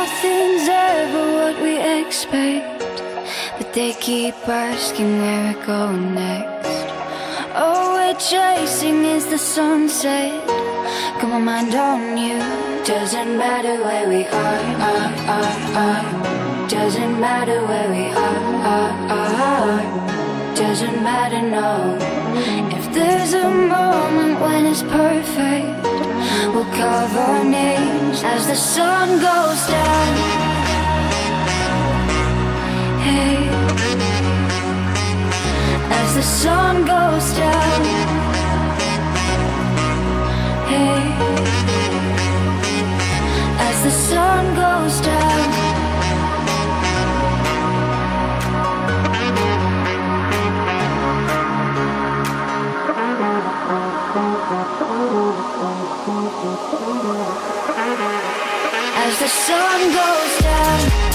Nothing's ever what we expect, but they keep asking where we're going next. All we're chasing is the sunset. Got my mind on you. Doesn't matter where we are. Doesn't matter where we are. Doesn't matter, no. If there's a moment when it's perfect, we'll carve our names as the sun goes down. Hey, as the sun goes down. Hey, as the sun goes down. As the sun goes down.